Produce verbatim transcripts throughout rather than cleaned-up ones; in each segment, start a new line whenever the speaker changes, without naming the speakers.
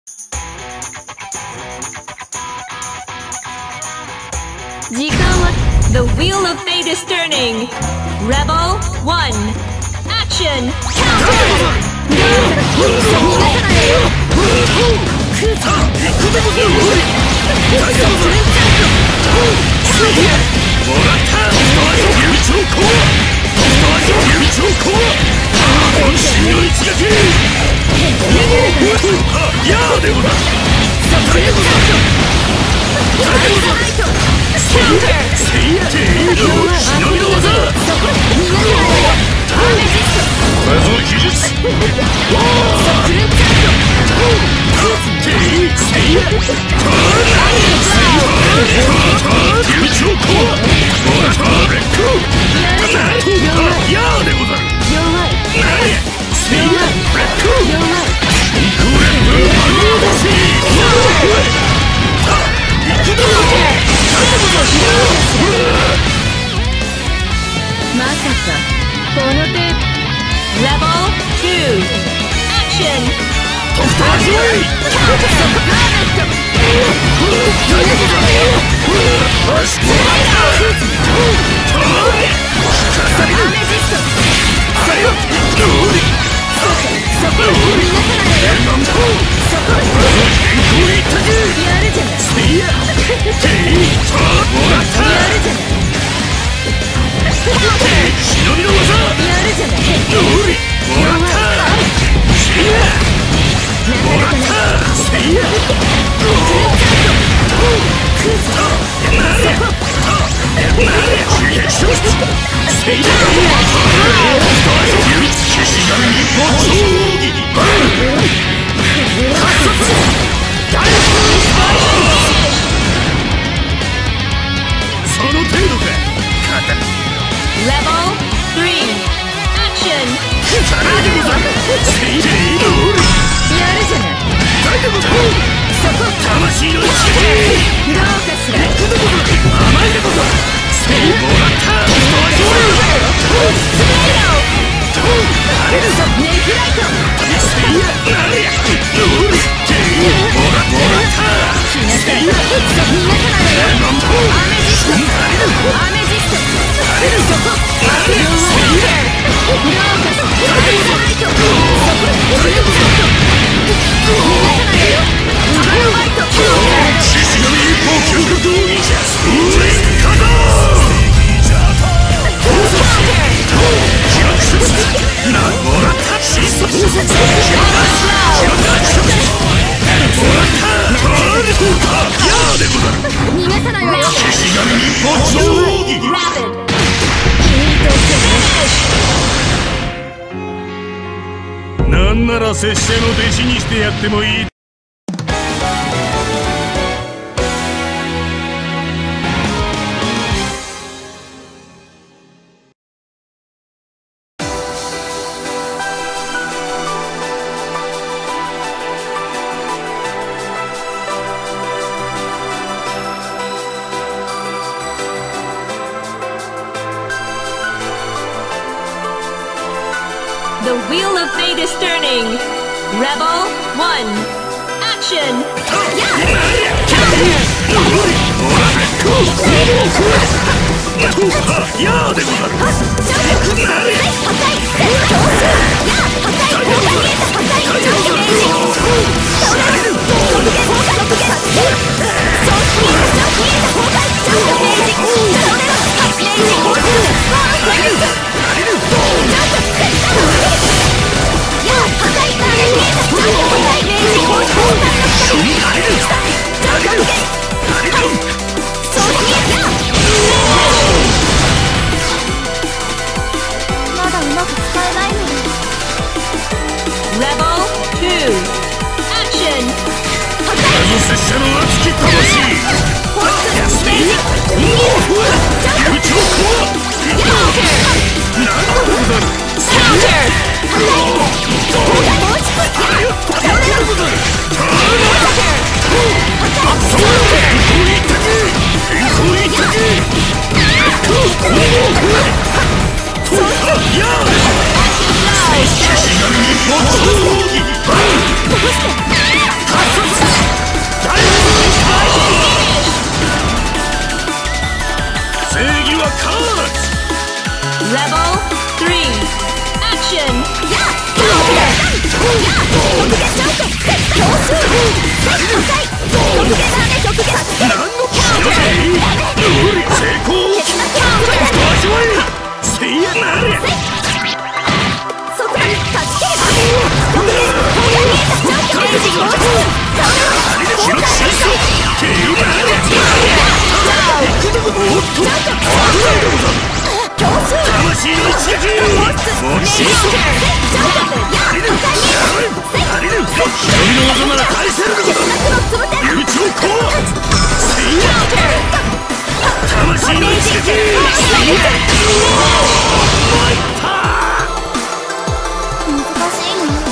時間は The wheel of fate is turning. Rebel one. Action. Counter. まさかこの手 Level two. Action. ドクタージョイなんなら拙者の弟子にしてやってもいい。
The wheel of fate is turning. Rebel one. Action. Level two. Action. 拙者の熱き魂。休み。流暢コア。なんだござる。Counter. やーおっと危ないでござる。魂の一撃もちろん足りる足りる忍びの技なら返せるでござる。流暢コア水や魂の一撃水や参った
難しいな。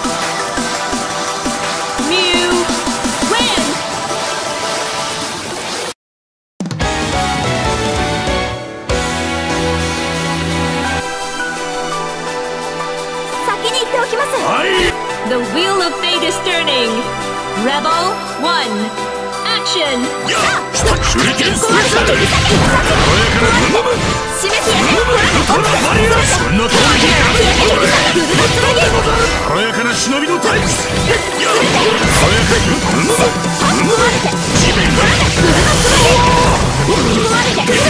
The wheel of fate is turning. Rebel one. Action.
手裏剣スペシャル。軽やかなムムム。
示すやね。
ウルトラマリアそんな攻撃ダメ。軽やかな忍びのタイプ。軽やかにムムムムム。地面が。軽やかな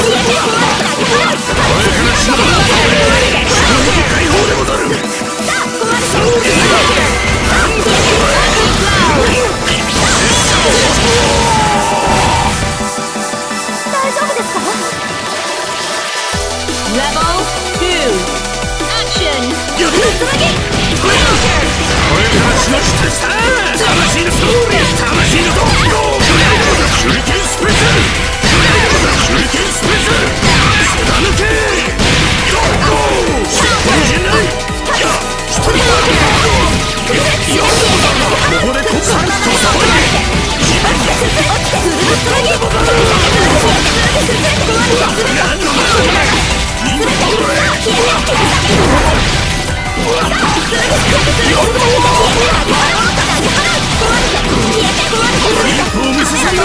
忍びのタイプ。衝撃解放でござる。
大丈夫ですか？
Rebel two. Action.
これからしの下した魂のソウル魂のドッグ手裏剣スペシャル手裏剣スペシャル貫けドッグ失敗じゃないここでコツとさばいて自分で何の人間これ一歩を見せすぎる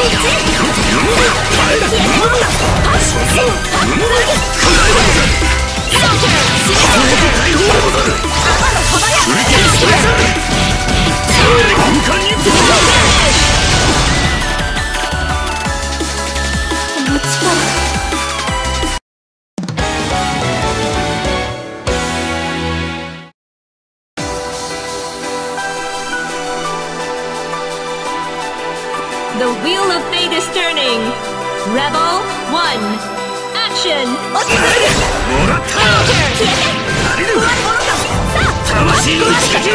The wheel of fate is turning. Rebel one. Action.
もらった足りる魂の一撃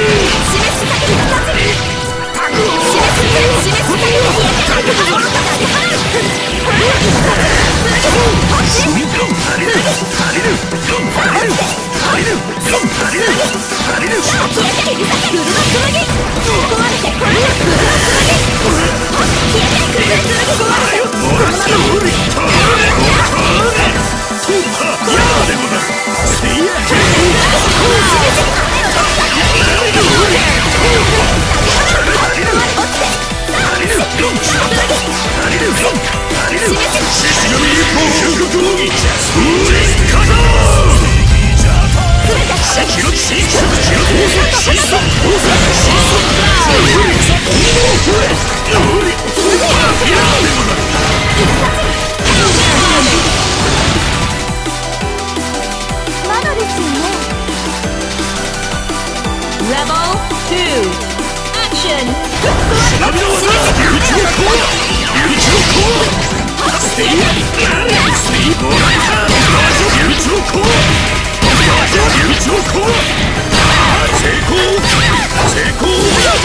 Rebel two. Action.
忍びの技流暢コア流暢コアスティースティーもらった流暢コア流暢コア成功成功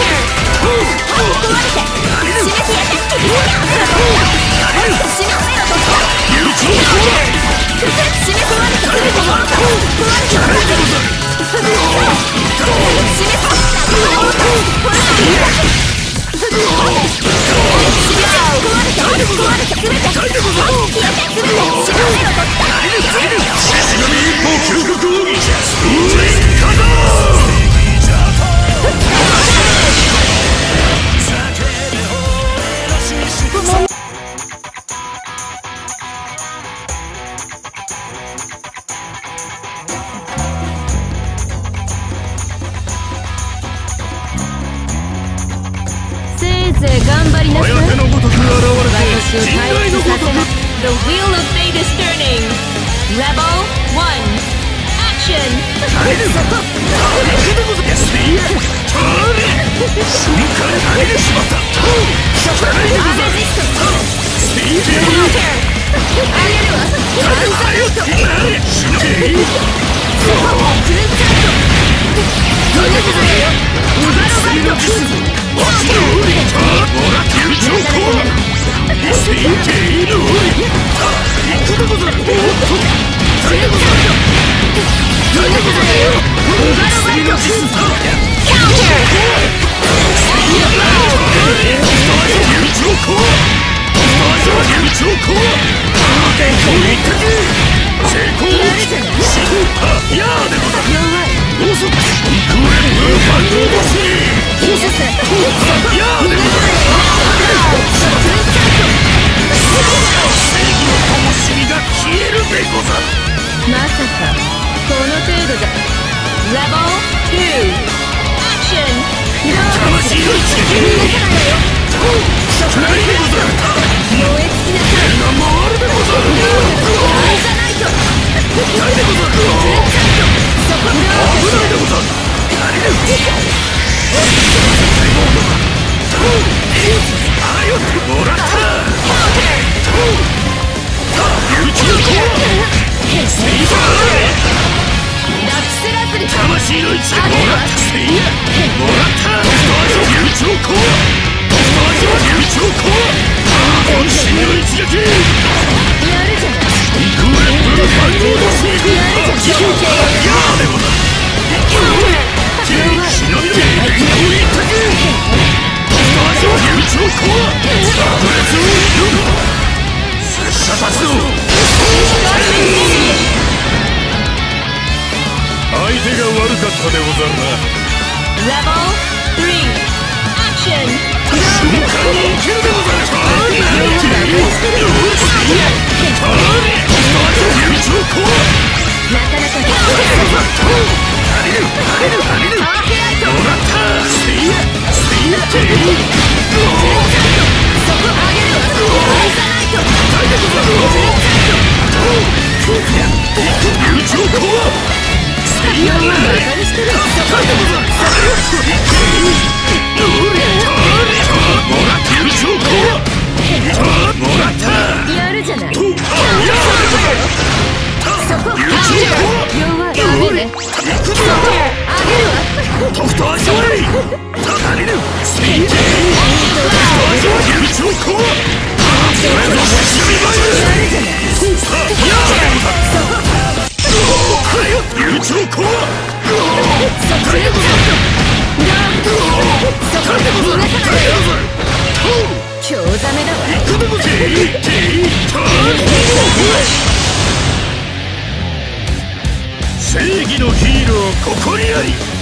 頑張りなさい。
親手のごとく現れて人外のごとく
The wheel of fate is turning. Rebel one. Action.
耐えるぞ耐えるぞスピード瞬間耐えてしまった耐えるぞスピード正義のヒーローここにあり。